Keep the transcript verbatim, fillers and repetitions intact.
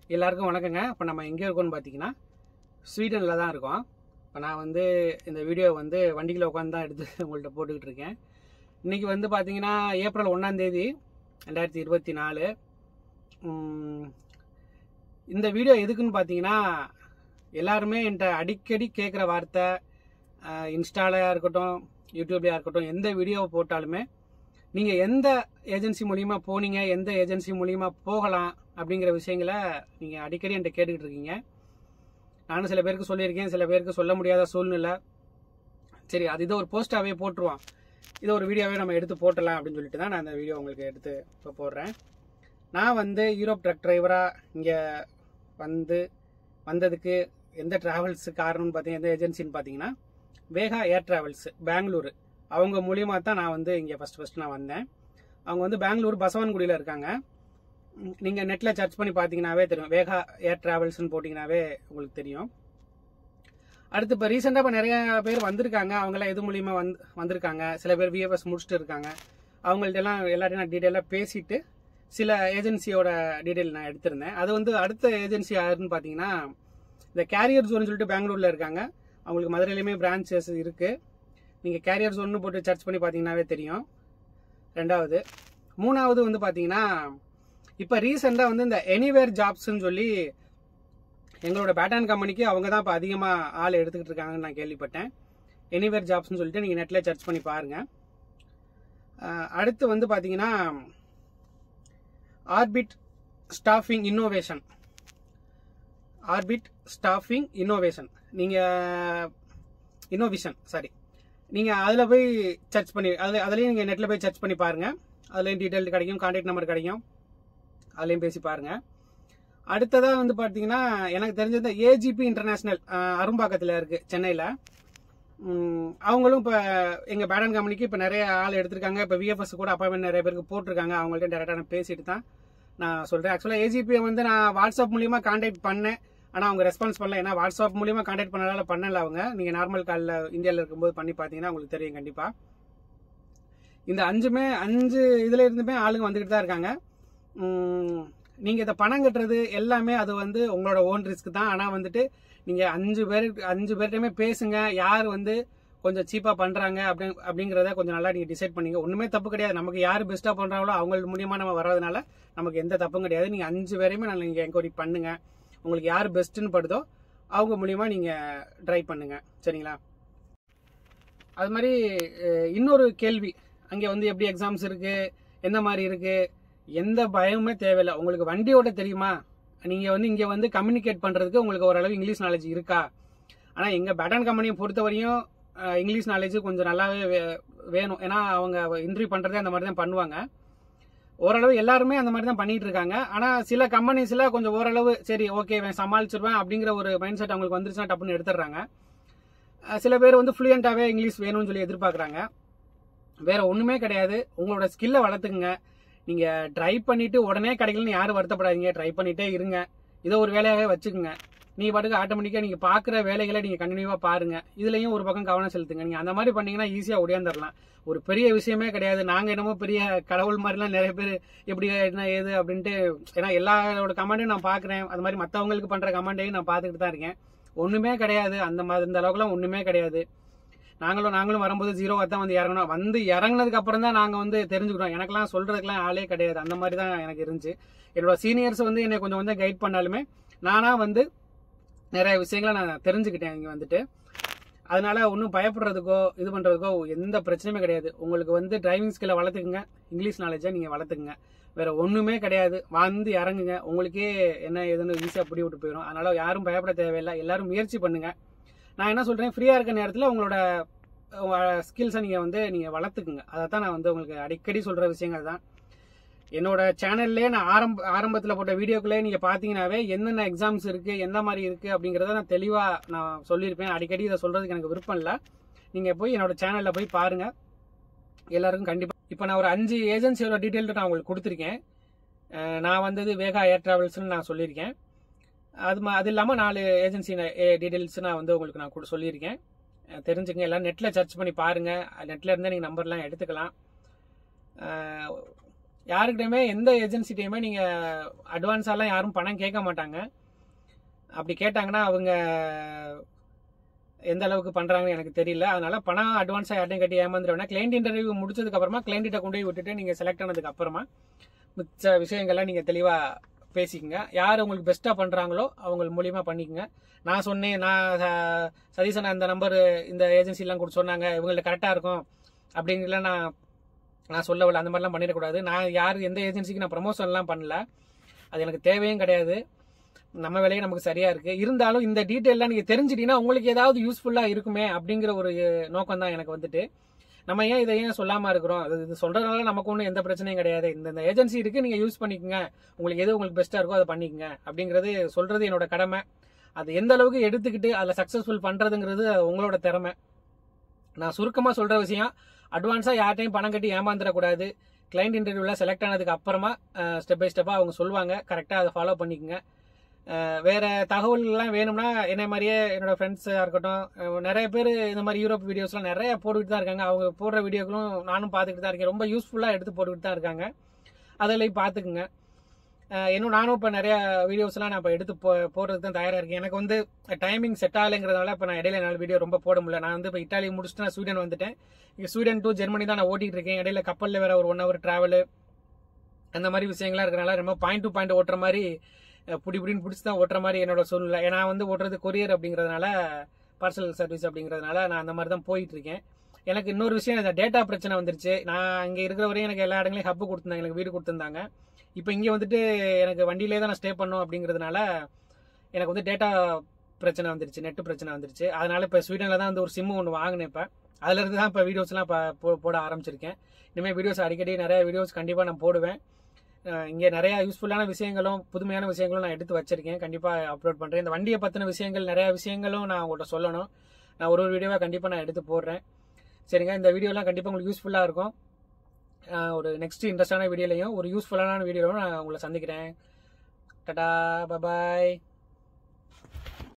எல்லாருக்கும் வணக்கங்க. இப்போ நம்ம எங்கே இருக்கோம்னு பார்த்தீங்கன்னா ஸ்வீடனில் தான் இருக்கோம். இப்போ நான் வந்து இந்த வீடியோ வந்து வண்டியில் உட்காந்து தான் எடுத்து உங்கள்கிட்ட போட்டுக்கிட்டு இருக்கேன். இன்றைக்கி வந்து பார்த்தீங்கன்னா ஏப்ரல் ஒன்றாந்தேதி ரெண்டாயிரத்தி இருபத்தி நாலு. இந்த வீடியோ எதுக்குன்னு பார்த்தீங்கன்னா, எல்லாருமே என்கிட்ட அடிக்கடி கேட்குற வார்த்தை, இன்ஸ்டாலையாக இருக்கட்டும் யூடியூப்லையாக இருக்கட்டும், எந்த வீடியோவை போட்டாலுமே நீங்கள் எந்த ஏஜென்சி மூலிமா போனீங்க, எந்த ஏஜென்சி மூலிமா போகலாம் அப்படிங்கிற விஷயங்களை நீங்கள் அடிக்கடி என்கிட்ட கேட்டுக்கிட்டு இருக்கீங்க. நானும் சில பேருக்கு சொல்லியிருக்கேன், சில பேருக்கு சொல்ல முடியாத சூழ்நிலை. சரி, அது இதை ஒரு போஸ்ட்டாகவே போட்டுருவான், இதை ஒரு வீடியோவே நம்ம எடுத்து போட்டலாம் அப்படின்னு சொல்லிட்டு தான் நான் அந்த வீடியோ உங்களுக்கு எடுத்து இப்போ போடுறேன். நான் வந்து யூரோப் ட்ரக் டிரைவராக இங்கே வந்து வந்ததுக்கு எந்த ட்ராவல்ஸு காரணம்னு பார்த்தீங்கன்னா, எந்த ஏஜென்சின்னு பார்த்தீங்கன்னா வேகா ஏர் ட்ராவல்ஸு பெங்களூரு. அவங்க மூலியமாக தான் நான் வந்து இங்கே ஃபஸ்ட் ஃபஸ்ட்டு நான் வந்தேன். அவங்க வந்து பெங்களூர் பசவன்குடியில் இருக்காங்க. நீங்கள் நெட்டில் சர்ச் பண்ணி பார்த்தீங்கன்னாவே தெரியும், வேகா ஏர் ட்ராவல்ஸ்னு போட்டிங்கனாவே உங்களுக்கு தெரியும். அடுத்து இப்போ ரீசெண்டாக இப்போ நிறைய பேர் வந்திருக்காங்க. அவங்களாம் எது மூலியமாக வந்து வந்திருக்காங்க. சில பேர் விஎஃப்எஸ் முடிச்சுட்டு இருக்காங்க. அவங்கள்ட்ட எல்லாம் எல்லாத்தையும் நான் டீட்டெயிலாக பேசிட்டு சில ஏஜென்சியோட டீட்டெயில் நான் எடுத்திருந்தேன். அது வந்து அடுத்த ஏஜென்சி யாருன்னு பார்த்தீங்கன்னா, இந்த கேரியர் ஜோன் சொல்லிட்டு பெங்களூரில் இருக்காங்க. அவங்களுக்கு மதுரையிலையுமே பிரான்ச்சஸ் இருக்குது. நீங்கள் கேரியர் ஜோன்னு போட்டு சர்ச் பண்ணி பார்த்தீங்கன்னாவே தெரியும். ரெண்டாவது மூணாவது வந்து பார்த்தீங்கன்னா, இப்போ ரீசெண்டாக வந்து இந்த எனிவேர் ஜாப்ஸ்ன்னு சொல்லி எங்களோட பேட்டன் கம்பெனிக்கு அவங்க தான் இப்போ அதிகமாக ஆள் எடுத்துக்கிட்டு இருக்காங்கன்னு நான் கேள்விப்பட்டேன். எனிவேர் ஜாப்ஸ்ன்னு சொல்லிட்டு நீங்கள் நெட்டில் சர்ச் பண்ணி பாருங்கள். அடுத்து வந்து பார்த்தீங்கன்னா orbit staffing innovation. Orbit staffing innovation நீங்கள் இன்னோவேஷன் சாரி நீங்கள் அதில் போய் சர்ச் பண்ணி அதில் அதுலேயும் நீங்கள் நெட்டில் போய் சர்ச் பண்ணி பாருங்கள். அதுலேயும் டீட்டெயில் கிடைக்கும், கான்டாக்ட் நம்பர் கிடைக்கும், அதுலேயும் பேசி பாருங்கள். அடுத்ததாக வந்து பார்த்தீங்கன்னா, எனக்கு தெரிஞ்சது ஏஜிபி இன்டர்நேஷ்னல் அரும்பாக்கத்தில் இருக்குது சென்னையில். அவங்களும் இப்போ எங்கள் பேட்டன் கம்பெனிக்கு இப்போ நிறைய ஆள் எடுத்திருக்காங்க. இப்போ விஎஃப்எஸ் கூட அப்பாயின்மெண்ட் நிறைய பேருக்கு போட்டிருக்காங்க. அவங்கள்ட்ட டேரெக்டாக நான் பேசிட்டு தான் நான் சொல்கிறேன். ஆக்சுவலாக ஏஜிபியை வந்து நான் வாட்ஸ்அப் மூலியமாக கான்டாக்ட் பண்ணேன். ஆனால் அவங்க ரெஸ்பான்ஸ் பண்ணல. ஏன்னா வாட்ஸ்அப் மூலியமாக கான்டாக்ட் பண்ணனால பண்ணல அவங்க. நீங்கள் நார்மல் காலில் இந்தியாவில் இருக்கும்போது பண்ணி பார்த்தீங்கன்னா உங்களுக்கு தெரியும் கண்டிப்பாக. இந்த அஞ்சுமே அஞ்சு இதில் இருந்துமே ஆளுங்க வந்துக்கிட்டு தான் இருக்காங்க. நீங்கள் இதை பணம் கட்டுறது எல்லாமே அது வந்து உங்களோட ஓன் ரிஸ்க் தான். ஆனால் வந்துட்டு நீங்கள் அஞ்சு பேர் அஞ்சு பேர்கிட்டையுமே பேசுங்க, யார் வந்து கொஞ்சம் சீப்பாக பண்ணுறாங்க அப்படி அப்படிங்கிறத கொஞ்சம் நல்லா நீங்கள் டிசைட் பண்ணிங்க. ஒன்றுமே தப்பு கிடையாது. நமக்கு யார் பெஸ்ட்டாக பண்ணுறாங்களோ அவங்க மூலியமாக நம்ம வர்றதுனால நமக்கு எந்த தப்பும் கிடையாது. நீங்கள் அஞ்சு பேரையுமே நல்லா நீங்கள் என்கொயரி பண்ணுங்கள். உங்களுக்கு யார் பெஸ்ட்டுன்னு படுதோ அவங்க மூலியமாக நீங்கள் ட்ரை பண்ணுங்கள். சரிங்களா? அது மாதிரி இன்னொரு கேள்வி, அங்கே வந்து எப்படி எக்ஸாம்ஸ் இருக்குது, எந்த மாதிரி இருக்குது, எந்த பயமுமே தேவையில்லை. உங்களுக்கு வண்டி ஓட்ட தெரியுமா, நீங்கள் வந்து இங்கே வந்து கம்யூனிகேட் பண்ணுறதுக்கு உங்களுக்கு ஓரளவு இங்கிலீஷ் நாலேஜ் இருக்கா. ஆனால் எங்கள் பேட்டன் கம்பெனியை பொறுத்தவரையும் இங்கிலீஷ் நாலேஜ் கொஞ்சம் நல்லாவே வேணும். ஏன்னா அவங்க இன்டர்வியூ பண்ணுறதே அந்த மாதிரி தான் பண்ணுவாங்க. ஓரளவு எல்லாருமே அந்த மாதிரி தான் பண்ணிட்டு இருக்காங்க. ஆனால் சில கம்பெனிஸில் கொஞ்சம் ஓரளவு சரி ஓகே சமாளிச்சிருவேன் அப்படிங்கிற ஒரு மைண்ட் செட் அவங்களுக்கு வந்துருச்சுன்னா டப்புன்னு எடுத்துடுறாங்க. சில பேர் வந்து ஃப்ளூயண்ட்டாகவே இங்கிலீஷ் வேணும்னு சொல்லி எதிர்பார்க்குறாங்க. வேற ஒன்றுமே கிடையாது. உங்களோட ஸ்கில்லை வளர்த்துக்குங்க. நீங்கள் ட்ரை பண்ணிவிட்டு உடனே கிடைக்கலன்னு யாரும் வருத்தப்படாதீங்க. ட்ரை பண்ணிகிட்டே இருங்க. இதை ஒரு வேலையாகவே வச்சுக்கோங்க. நீங்கள் பாட்டுக்கு ஆட்டோமேட்டிக்காக நீங்கள் பார்க்குற வேலைகளை நீங்கள் கண்டினியூவாக பாருங்கள். இதுலேயும் ஒரு பக்கம் கவனம் செலுத்துங்க. நீங்கள் அந்த மாதிரி பண்ணிங்கன்னா ஈஸியாக ஒடியாந்துடலாம். ஒரு பெரிய விஷயமே கிடையாது. நாங்கள் என்னமோ பெரிய கடவுள் மாதிரிலாம் நிறைய பேர் எப்படி என்ன ஏது அப்படின்ட்டு, ஏன்னா எல்லாரோட கமெண்ட்டையும் நான் பார்க்குறேன். அது மாதிரி மற்றவங்களுக்கு பண்ணுற கமெண்ட்டையும் நான் பார்த்துக்கிட்டு தான் இருக்கேன். ஒன்றுமே கிடையாது. அந்த மாதிரி இந்த அளவுக்குலாம் ஒன்றுமே கிடையாது. நாங்களும் நாங்களும் வரும்போது ஜீரோவாக தான் வந்து இறங்கணும். வந்து இறங்கினதுக்கு அப்புறம் தான் நாங்கள் வந்து தெரிஞ்சுக்கிறோம். எனக்கெல்லாம் சொல்கிறதுக்கெலாம் ஆளே கிடையாது. அந்த மாதிரி தான் எனக்கு இருந்துச்சு. என்னோட சீனியர்ஸ் வந்து என்னை கொஞ்சம் கொஞ்சம் கைட் பண்ணாலுமே நானாக வந்து நிறைய விஷயங்களை நான் தெரிஞ்சுக்கிட்டேன் இங்கே வந்துட்டு. அதனால ஒன்றும் பயப்படுறதுக்கோ இது பண்ணுறதுக்கோ எந்த பிரச்சனையுமே கிடையாது. உங்களுக்கு வந்து டிரைவிங் ஸ்கில்லை வளர்த்துக்குங்க, இங்கிலீஷ் நாலேஜை நீங்கள் வளர்த்துக்குங்க. வேறு ஒன்றுமே கிடையாது. வந்து இறங்குங்க, உங்களுக்கே என்ன ஏதுன்னு ஈஸியாக பிடி விட்டு போயிடும். அதனால் யாரும் பயப்பட தேவையில்லை. எல்லோரும் முயற்சி பண்ணுங்கள். நான் என்ன சொல்கிறேன், ஃப்ரீயாக இருக்க நேரத்தில் உங்களோட ஸ்கில்ஸை நீங்கள் வந்து நீங்கள் வளர்த்துக்குங்க. அதை தான் நான் வந்து உங்களுக்கு அடிக்கடி சொல்கிற விஷயங்கள் தான். என்னோட சேனல்லே நான் ஆரம்ப ஆரம்பத்தில் போட்ட வீடியோக்குள்ளே நீங்கள் பார்த்தீங்கன்னாவே என்னென்ன எக்ஸாம்ஸ் இருக்குது, எந்த மாதிரி இருக்குது அப்படிங்கிறத நான் தெளிவாக நான் சொல்லியிருப்பேன். அடிக்கடி இதை சொல்கிறதுக்கு எனக்கு விருப்பம் இல்லை. நீங்கள் போய் என்னோட சேனலில் போய் பாருங்கள். எல்லாருக்கும் கண்டிப்பாக இப்போ நான் ஒரு அஞ்சு ஏஜென்சியோட டீட்டெயில் நான் உங்களுக்கு கொடுத்துருக்கேன். நான் வந்தது வேகா ஏர் ட்ராவல்ஸ்னு நான் சொல்லியிருக்கேன். அது அது இல்லாமல் நாலு ஏஜென்சி டீட்டெயில்ஸ் நான் வந்து உங்களுக்கு நான் கூட சொல்லியிருக்கேன். தெரிஞ்சுங்க. எல்லாம் நெட்டில் சர்ச் பண்ணி பாருங்கள். நெட்டில் இருந்தால் நீங்கள் நம்பர்லாம் எடுத்துக்கலாம். யாருக்கிட்டையுமே எந்த ஏஜென்சிட்டையுமே நீங்கள் அட்வான்ஸாலாம் யாரும் பணம் கேட்க மாட்டாங்க. அப்படி கேட்டாங்கன்னா அவங்க எந்த அளவுக்கு பண்ணுறாங்கன்னு எனக்கு தெரியல. அதனால பணம் அட்வான்ஸாக யார்ட்டையும் கட்டி ஏமாந்துருவேன். கிளைண்ட் இன்டர்வியூ முடிச்சதுக்கு அப்புறமா கிளைண்ட்டை கொண்டு போய் விட்டுட்டு நீங்கள் செலக்ட் ஆனதுக்கு அப்புறமா மிச்ச விஷயங்கள்லாம் நீங்கள் தெளிவாக பேசிக்கங்க. யார் உங்களுக்கு பெஸ்ட்டாக பண்ணுறாங்களோ அவங்க மூலியமாக பண்ணிக்கங்க. நான் சொன்னேன், நான் சதீசன் அந்த நம்பர் இந்த ஏஜென்சிலாம் கொடுத்து சொன்னாங்க, இவங்கள்ட்ட கரெக்டாக இருக்கும் அப்படிங்கலாம் நான் நான் சொல்லவில்லை. அந்த மாதிரிலாம் பண்ணிடக்கூடாது. நான் யார் எந்த ஏஜென்சிக்கு நான் ப்ரமோஷன்லாம் பண்ணல. அது எனக்கு தேவையும் கிடையாது. நம்ம வேலையே நமக்கு சரியா இருக்கு. இருந்தாலும் இந்த டீட்டெயிலாம் நீங்க தெரிஞ்சிட்டீங்கன்னா உங்களுக்கு ஏதாவது யூஸ்ஃபுல்லா இருக்குமே அப்படிங்கிற ஒரு நோக்கம் தான் எனக்கு வந்துட்டு. நம்ம ஏன் இதை ஏன் சொல்லாம இருக்கிறோம்? இது சொல்றதுனால நமக்கு ஒன்றும் எந்த பிரச்சனையும் கிடையாது. இந்த ஏஜென்சி இருக்கு, நீங்க யூஸ் பண்ணிக்கோங்க, உங்களுக்கு எது உங்களுக்கு பெஸ்டா இருக்கோ அதை பண்ணிக்கங்க அப்படிங்கிறது சொல்றது என்னோட கடமை. அது எந்த அளவுக்கு எடுத்துக்கிட்டு அதில் சக்சஸ்ஃபுல் பண்றதுங்கிறது உங்களோட திறமை. நான் சுருக்கமா சொல்ற விஷயம், அட்வான்ஸா யார்ட்டையும் பணம் கட்டி ஏமாந்துடக்கூடாது. கிளைண்ட் இன்டர்வியூல செலக்ட் ஆனதுக்கு அப்புறமா ஸ்டெப் பை ஸ்டெப்பா அவங்க சொல்லுவாங்க, கரெக்டா அதை ஃபாலோ பண்ணிக்கோங்க. வேற தகவல்கள்லாம் வேணும்னா என்ன மாதிரியே என்னோட ஃப்ரெண்ட்ஸாக இருக்கட்டும், நிறைய பேர் இந்த மாதிரி யூரோப் வீடியோஸ்லாம் நிறைய போட்டுக்கிட்டு தான் இருக்காங்க. அவங்க போடுற வீடியோக்களும் நானும் பார்த்துக்கிட்டு தான் இருக்கேன். ரொம்ப யூஸ்ஃபுல்லாக எடுத்து போட்டுக்கிட்டு தான் இருக்காங்க. அதில் பார்த்துக்குங்க. இன்னும் நானும் இப்போ நிறைய வீடியோஸ்லாம் நான் இப்போ எடுத்து போ போடுறதுக்கு தான் தயாராக இருக்கேன். எனக்கு வந்து டைமிங் செட் ஆகலைங்கிறதுனால இப்போ நான் இடையில நாலு வீடியோ ரொம்ப போட முடியல. நான் வந்து இப்போ இட்டாலி முடிச்சுட்டு நான் ஸ்வீடன் வந்துட்டேன். இங்கே ஸ்வீடன் டு ஜெர்மனி தான் நான் ஓட்டிகிட்டு இருக்கேன். இடையில கப்பலில் வேற ஒரு ஒன் ஹவர் டிராவலு அந்த மாதிரி விஷயங்கள்லாம் இருக்கிறனால ரொம்ப பாயிண்ட் டு பாயிண்ட் ஓட்டுற மாதிரி புடி புடின்னு பிடிச்சி தான் ஓட்டுற மாதிரி என்னோட சூழ்நிலை. நான் வந்து ஓட்டுறது கொரியர் அப்படிங்கிறதுனால, பார்சல் சர்வீஸ் அப்படிங்கிறதுனால நான் அந்த மாதிரி தான் போயிட்டு இருக்கேன். எனக்கு இன்னொரு விஷயம், இந்த டேட்டா பிரச்சனை வந்துருச்சு. நான் இங்கே இருக்கிற வரையும் எனக்கு எல்லா இடங்களையும் ஹப்பு கொடுத்துருந்தாங்க, எனக்கு வீடு கொடுத்துருந்தாங்க. இப்போ இங்கே வந்துட்டு எனக்கு வண்டியிலே தான் நான் ஸ்டே பண்ணோம் அப்படிங்கிறதுனால எனக்கு வந்து டேட்டா பிரச்சனை வந்துருச்சு, நெட்டு பிரச்சனை வந்துருச்சு. அதனால இப்போ ஸ்வீடனில் தான் வந்து ஒரு சிம்மு ஒன்று வாங்கினேன். இப்போ அதுலேருந்து தான் இப்போ வீடியோஸ்லாம் இப்போ போட ஆரம்பிச்சிருக்கேன். இனிமேல் வீடியோஸ் அடிக்கடி நிறைய வீடியோஸ் கண்டிப்பாக நான் போடுவேன். இங்கே நிறைய யூஸ்ஃபுல்லான விஷயங்களும் புதுமையான விஷயங்களும் நான் எடுத்து வச்சிருக்கேன். கண்டிப்பாக அப்லோட் பண்ணுறேன். இந்த வண்டியை பற்றின விஷயங்கள் நிறைய விஷயங்களும் நான் உங்கள்கிட்ட சொல்லணும். நான் ஒரு ஒரு வீடியோவாக கண்டிப்பாக நான் எடுத்து போடுறேன். சரிங்க, இந்த வீடியோலாம் கண்டிப்பாக உங்களுக்கு யூஸ்ஃபுல்லாக இருக்கும். ஒரு நெக்ஸ்ட் இன்ட்ரெஸ்டான வீடியோலையும் ஒரு யூஸ்ஃபுல்லான வீடியோவும் நான் உங்களை சந்திக்கிறேன். டாடா, பாய்.